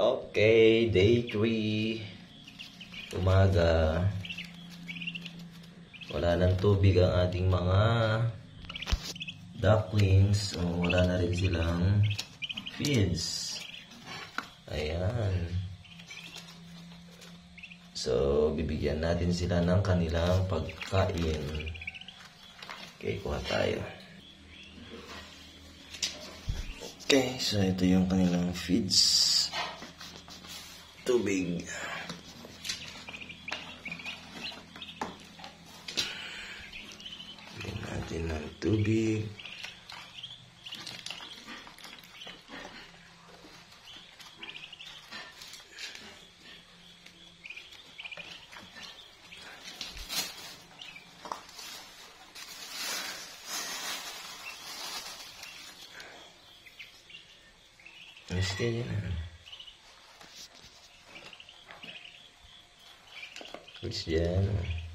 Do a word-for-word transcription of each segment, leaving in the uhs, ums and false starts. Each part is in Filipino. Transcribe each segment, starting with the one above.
Okay, day three. Umaga. Wala nang tubig ang ating mga ducklings. O, wala na rin silang feeds. Ayan. So, bibigyan natin sila ng kanilang pagkain. Okay, kuha tayo. Okay, so ito yung kanilang feeds. Tubig. Bigyan natin ng tubig. Mesti yan. Terus yan.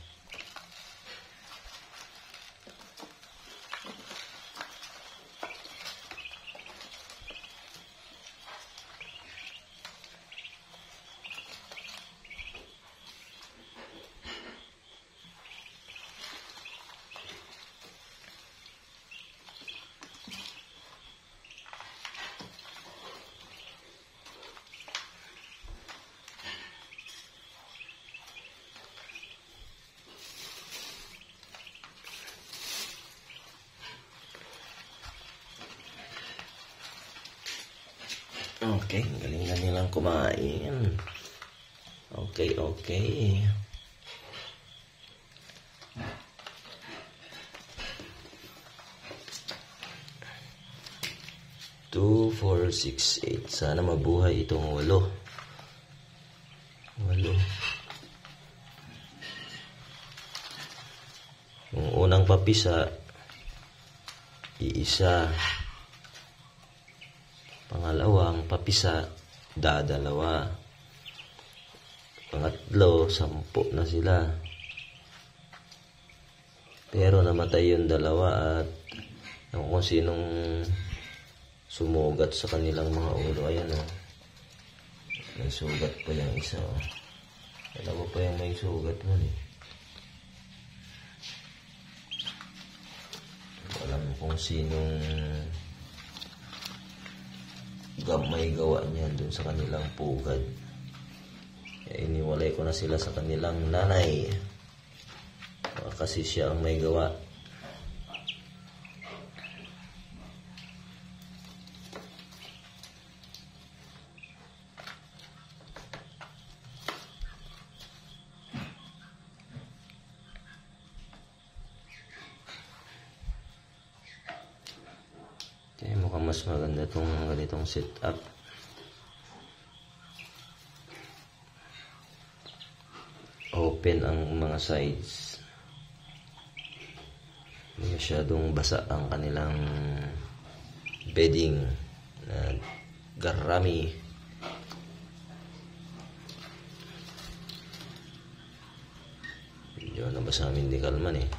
Okay, galing na nilang kumain. Okay, okay. Two, four, six, eight. Sana mabuhay itong walo. Walo. Yung unang papisa, iisa. Pangalawang papisa, dadalawa. Pangatlo, sampu na sila. Pero namatay yung dalawa at kung sinong sumugat sa kanilang mga ulo. Ayan o. Oh. May sugat pa yung isa o. Oh. Dalawa pa yung may sugat mo eh. Alam kung sinong may gawa niya dun sa kanilang pugad. Kaya iniwalay ko na sila sa kanilang nanay. Kasi siya ang may gawa. Okay, mukhang mas maganda itong ganitong setup. Open ang mga sides. Hindi masyadong basa ang kanilang bedding na garami. Medyo nabasa amin di kalman eh.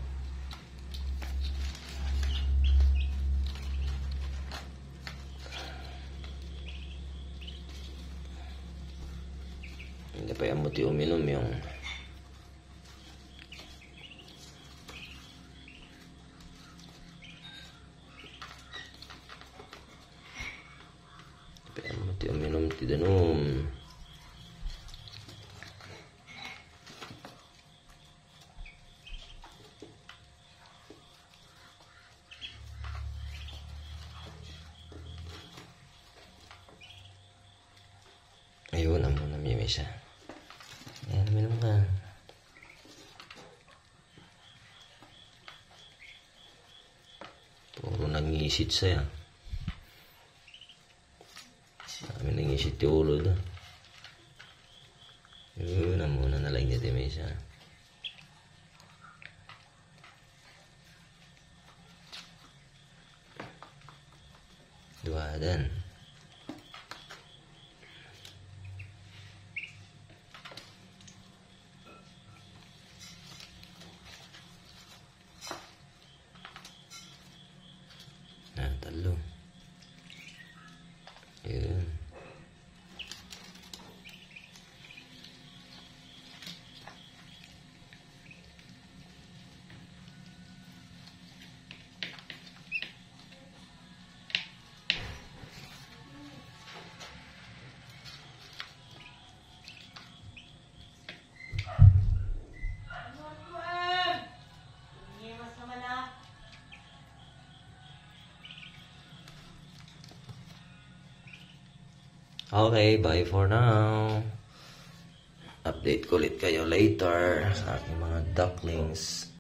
Hindi pa yan muti uminom yung hindi pa yan muti uminom tidanom. Ayun, ang muna may siya. Ayan, minum ka. Puro nangisit siya. Sabi nangisit yung ulo doon. Ayun, ang muna nalang niya may siya. Duwadan. Talo. Yun. Okay, bye for now. Update ko ulit kayo later sa aking mga ducklings.